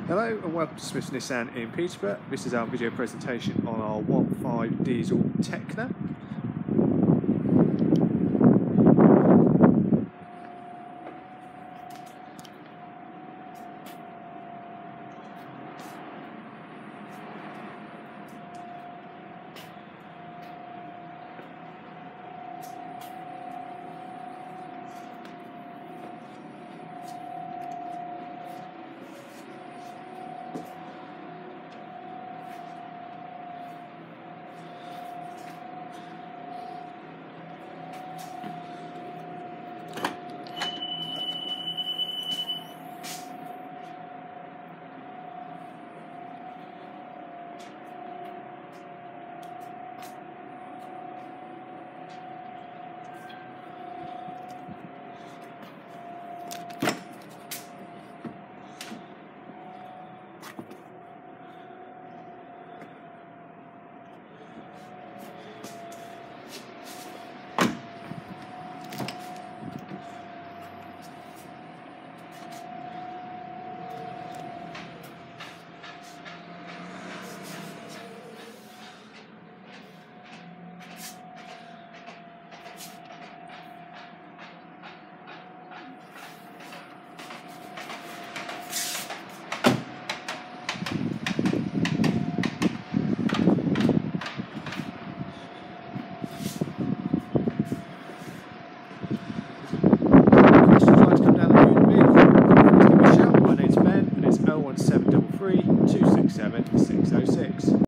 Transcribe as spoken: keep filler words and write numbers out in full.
Hello and welcome to Smith's Nissan in Peterborough. This is our video presentation on our one point five diesel Tekna.